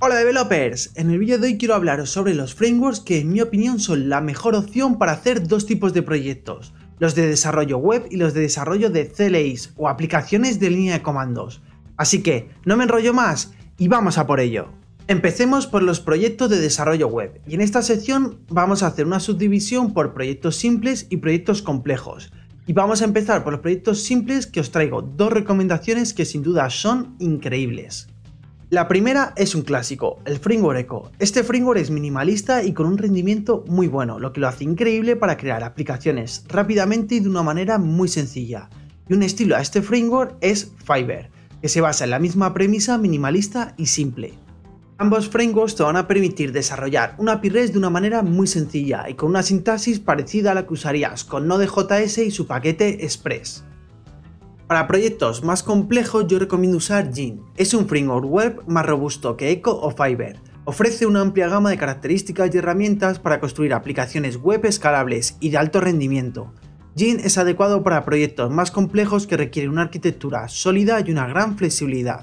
Hola developers, en el vídeo de hoy quiero hablaros sobre los frameworks que en mi opinión son la mejor opción para hacer dos tipos de proyectos, los de desarrollo web y los de desarrollo de CLIs o aplicaciones de línea de comandos. Así que no me enrollo más y vamos a por ello. Empecemos por los proyectos de desarrollo web y en esta sección vamos a hacer una subdivisión por proyectos simples y proyectos complejos. Y vamos a empezar por los proyectos simples, que os traigo dos recomendaciones que sin duda son increíbles. La primera es un clásico, el framework Echo. Este framework es minimalista y con un rendimiento muy bueno, lo que lo hace increíble para crear aplicaciones rápidamente y de una manera muy sencilla. Y un estilo a este framework es Fiverr, que se basa en la misma premisa minimalista y simple. Ambos frameworks te van a permitir desarrollar un API REST de una manera muy sencilla y con una sintaxis parecida a la que usarías con Node.js y su paquete Express. Para proyectos más complejos yo recomiendo usar Gin. Es un framework web más robusto que Echo o Fiverr. Ofrece una amplia gama de características y herramientas para construir aplicaciones web escalables y de alto rendimiento. Gin es adecuado para proyectos más complejos que requieren una arquitectura sólida y una gran flexibilidad.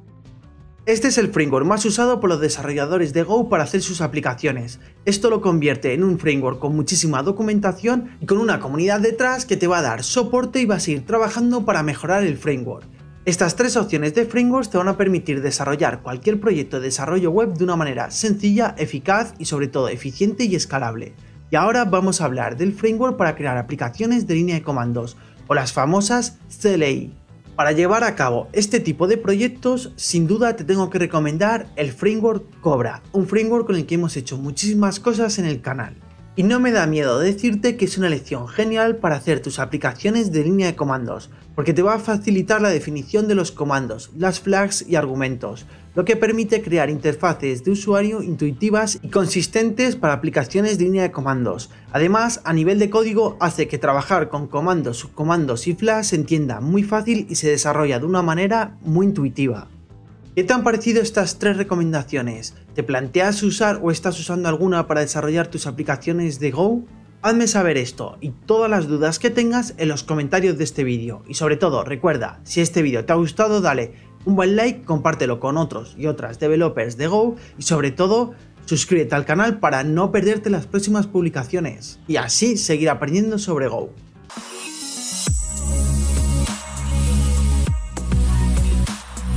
Este es el framework más usado por los desarrolladores de Go para hacer sus aplicaciones. Esto lo convierte en un framework con muchísima documentación y con una comunidad detrás que te va a dar soporte y vas a ir trabajando para mejorar el framework. Estas tres opciones de frameworks te van a permitir desarrollar cualquier proyecto de desarrollo web de una manera sencilla, eficaz y sobre todo eficiente y escalable. Y ahora vamos a hablar del framework para crear aplicaciones de línea de comandos, o las famosas CLI. Para llevar a cabo este tipo de proyectos, sin duda te tengo que recomendar el framework Cobra, un framework con el que hemos hecho muchísimas cosas en el canal. Y no me da miedo decirte que es una elección genial para hacer tus aplicaciones de línea de comandos, porque te va a facilitar la definición de los comandos, las flags y argumentos, lo que permite crear interfaces de usuario intuitivas y consistentes para aplicaciones de línea de comandos. Además, a nivel de código hace que trabajar con comandos, subcomandos y flags se entienda muy fácil y se desarrolla de una manera muy intuitiva. ¿Qué te han parecido estas tres recomendaciones? ¿Te planteas usar o estás usando alguna para desarrollar tus aplicaciones de Go? Hazme saber esto y todas las dudas que tengas en los comentarios de este vídeo. Y sobre todo, recuerda, si este vídeo te ha gustado, dale un buen like, compártelo con otros y otras developers de Go y sobre todo, suscríbete al canal para no perderte las próximas publicaciones y así seguir aprendiendo sobre Go.